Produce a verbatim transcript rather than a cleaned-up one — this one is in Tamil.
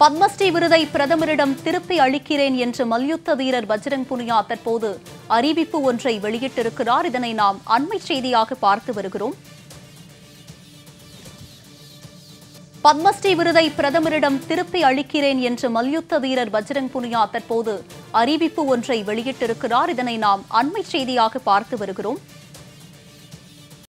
பத்மஸ்ரீ விருதை பிரதமரிடம் திருப்பி அளிக்கிறேன் என்று மல்யுத்த வீரர் பஜ்ரங் புனியா தற்போது அறிவிப்பு ஒன்றை வெளியிட்டிருக்கிறார். இதனை நாம் அண்மை செய்தியாக பார்த்து வருகிறோம். பத்மஸ்ரீ விருதை பிரதமரிடம் திருப்பி அளிக்கிறேன் என்று மல்யுத்த வீரர் பஜ்ரங் புனியா தற்போது அறிவிப்பு ஒன்றை வெளியிட்டிருக்கிறார். இதனை நாம் அண்மை செய்தியாக பார்த்து வருகிறோம்.